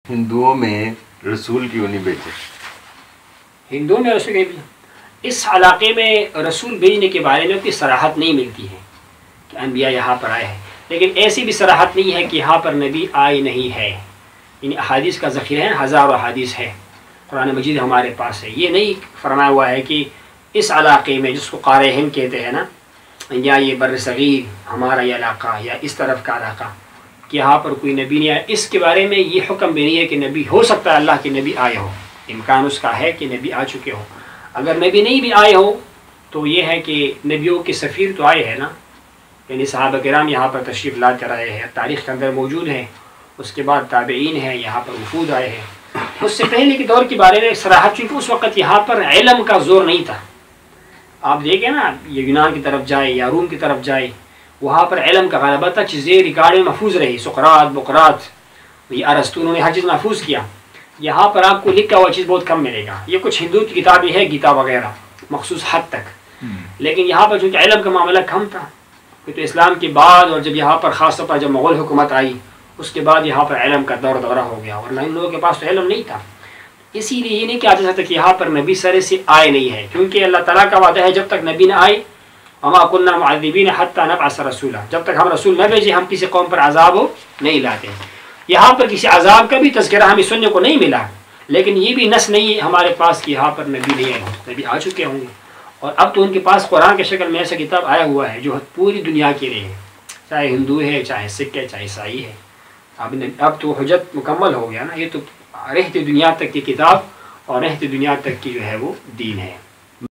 ہندوؤں میں رسول کیوں نہیں بھیجے؟ ہندوؤں میں رسول اس علاقے میں رسول بھیجنے کے بارے میں کوئی صراحت نہیں ملتی ہے کہ انبیاء یہاں پر آئے ہیں، لیکن ایسی بھی صراحت نہیں ہے کہ یہاں پر نبی آئے نہیں ہے. یعنی احادیث کا ذخیرہ ہے، ہزاروں احادیث ہے، قرآن مجید ہمارے پاس ہے. یہ نہیں فرمایا ہوا ہے کہ اس علاقے میں جس کو قار ہند کہتے ہیں نا، یا یہ بر صغیر ہمارا یہ علاقہ یا اس طرف کا علاقہ، کہ یہاں پر کوئی نبی نہیں آیا. اس کے بارے میں یہ حکم بھی نہیں ہے کہ نبی ہو سکتا ہے اللہ کے نبی آئے ہو، امکان اس کا ہے کہ نبی آ چکے ہو. اگر نبی نہیں بھی آئے ہو تو یہ ہے کہ نبیوں کے سفیر تو آئے ہیں نا، یعنی صحابہ کرام یہاں پر تشریف لا کر آئے ہیں، تاریخ کے اندر موجود ہیں. اس کے بعد تابعین ہیں، یہاں پر وفود آئے ہیں. اس سے پہلے کے دور کے بارے میں صراحت، چونکہ اس وقت یہاں پر علم کا زور نہیں تھا. آپ دیکھیں نا، یہ یونان کی طرف جائے یا روم کی طرف جائے، وہاں پر علم کا غلبہ تھا، چیزیں ریکارڈ میں محفوظ رہی. سقراط، بقراط، یہ ارسطو، انہوں نے ہر چیز محفوظ کیا. یہاں پر آپ کو لکھا ہوا چیز بہت کم ملے گا. یہ کچھ ہندو کی کتابیں ہیں، گیتا وغیرہ مخصوص حد تک، لیکن یہاں پر چونکہ علم کا معاملہ کم تھا، تو اسلام کے بعد اور جب یہاں پر خاص طور پر جب مغل حکومت آئی، اس کے بعد یہاں پر علم کا دورہ ہو گیا، ورنہ ان لوگوں کے پاس تو علم نہیں تھا. اسی لیے یہ نہیں کہا جا سکتا کہ یہاں پر نبی سرے سے آئے نہیں ہے، کیونکہ اللہ تعالیٰ کا وعدہ ہے جب تک نبی نہ آئے، وما كنا معذبین حتی نبعث رسولا، جب تک ہم رسول نہ بھیجے ہم کسی قوم پر عذاب ہو نہیں لاتے. یہاں پر کسی عذاب کا بھی تذکرہ ہمیں سننے کو نہیں ملا، لیکن یہ بھی نص نہیں ہے ہمارے پاس کہ یہاں پر نبی نہیں آئے ہوں. نبی آ چکے ہوں گے، اور اب تو ان کے پاس قرآن کی شکل میں ایسا کتاب آیا ہوا ہے جو پوری دنیا کے لیے ہے، چاہے ہندو ہے، چاہے سکھ ہے، چاہے عیسائی ہے. اب تو حجت مکمل ہو گیا نا، یہ تو رہتی دنیا تک کی کتاب اور رہتی دنیا تک کی جو ہے وہ دین ہے.